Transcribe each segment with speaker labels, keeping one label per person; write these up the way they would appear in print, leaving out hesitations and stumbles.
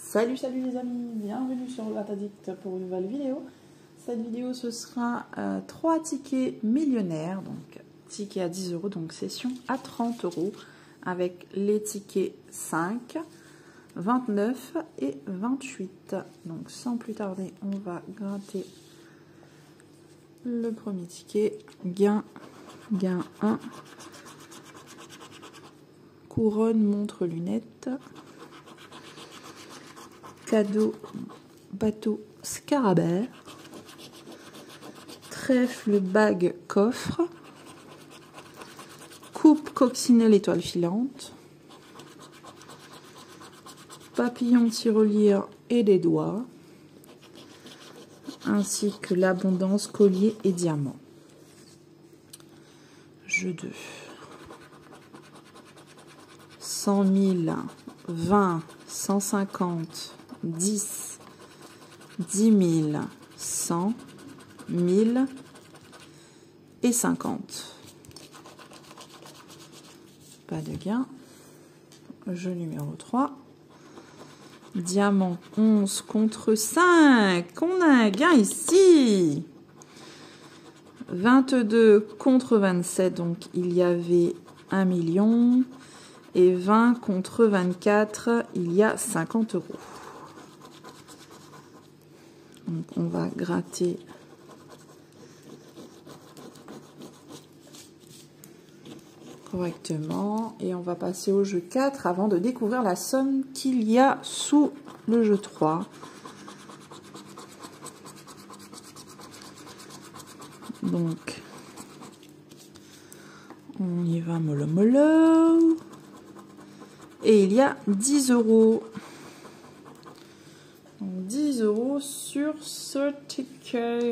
Speaker 1: Salut les amis, bienvenue sur Addict pour une nouvelle vidéo. Cette vidéo ce sera 3 tickets millionnaires, donc tickets à 10 €, donc session à 30 € avec les tickets 5, 29 et 28. Donc sans plus tarder, on va gratter le premier ticket. Gain 1, couronne, montre, lunettes. Cadeau, bateau, scarabée. Trèfle, bague, coffre. Coupe, coccinelle, étoile filante. Papillon, tirelire et des doigts. Ainsi que l'abondance, collier et diamant. Jeu 2. 100 000, 20, 150, 10, 10 000, 100, 1000 et 50. Pas de gain. Jeu numéro 3. Diamant 11 contre 5. On a un gain ici. 22 contre 27. Donc il y avait 1 million. Et 20 contre 24, il y a 50 €. Donc on va gratter correctement. Et on va passer au jeu 4 avant de découvrir la somme qu'il y a sous le jeu 3. Donc on y va mollo mollo. Et il y a 10 €. Donc 10 € sur ce ticket.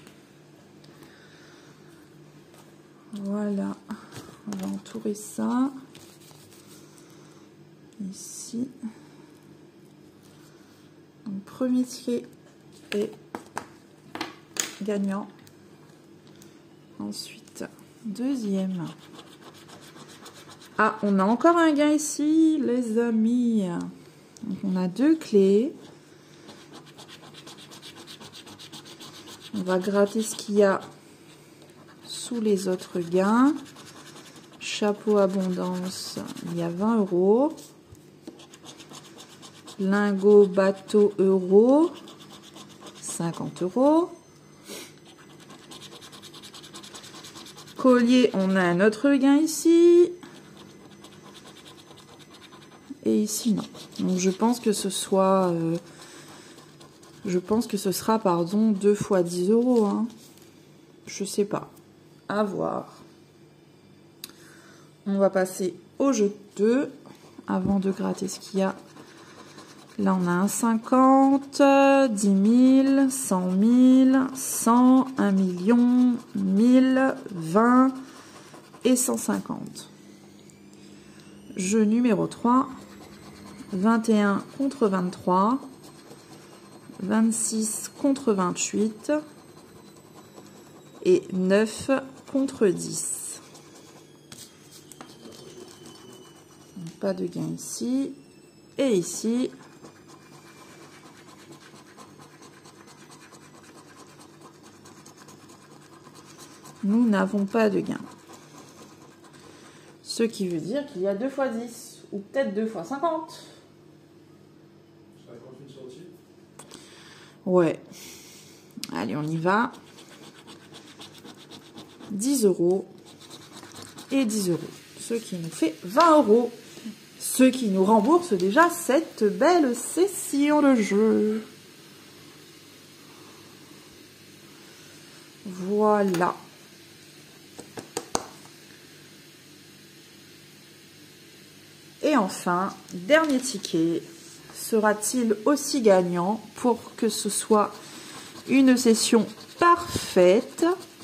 Speaker 1: Voilà. On va entourer ça. Ici. Donc, premier ticket est gagnant. Ensuite, deuxième. Ah, on a encore un gain ici, les amis. Donc, on a 2 clés. On va gratter ce qu'il y a sous les autres gains. Chapeau abondance, il y a 20 €. Lingot, bateau, euro, 50 €. Collier, on a un autre gain ici. Et ici, non. Donc, je pense que ce soit... pardon, 2 fois 10 €. Hein. Je sais pas. À voir. On va passer au jeu 2. Avant de gratter ce qu'il y a. Là, on a un 50, 10 000, 100 000, 100, 1 million, 1000, 20 et 150. Jeu numéro 3. 21 contre 23, 26 contre 28 et 9 contre 10. Pas de gain ici. Et ici, nous n'avons pas de gain. Ce qui veut dire qu'il y a 2 fois 10 ou peut-être 2 fois 50. Ouais. Allez, on y va. 10 € et 10 €. Ce qui nous fait 20 €. Ce qui nous rembourse déjà cette belle session de jeu. Voilà. Et enfin, dernier ticket. Sera-t-il aussi gagnant pour que ce soit une session parfaite?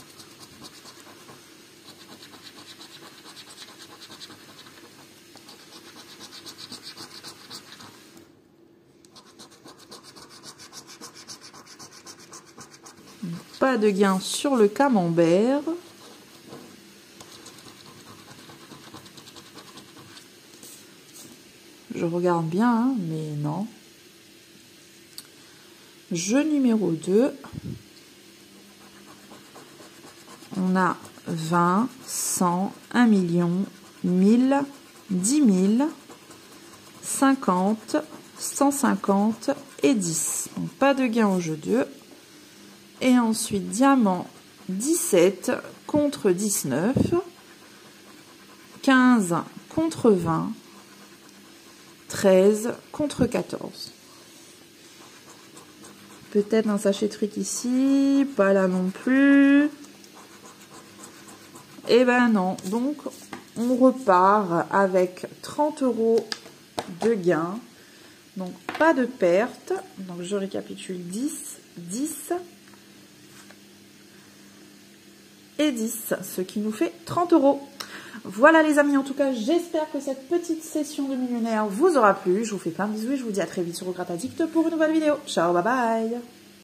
Speaker 1: Pas de gain sur le camembert. Je regarde bien, hein, mais non. Jeu numéro 2. On a 20, 100, 1 million, 1000, 10 000, 50, 150 et 10. Donc pas de gain au jeu 2. Et ensuite, diamant 17 contre 19, 15 contre 20, 13 contre 14. Peut-être un sachet trick ici, pas là non plus. Et ben non, donc on repart avec 30 € de gain. Donc pas de perte. Donc je récapitule 10, 10 et 10, ce qui nous fait 30 €. Voilà les amis, en tout cas j'espère que cette petite session de millionnaire vous aura plu. Je vous fais plein de bisous et je vous dis à très vite sur Gratte Addict pour une nouvelle vidéo. Ciao, bye bye.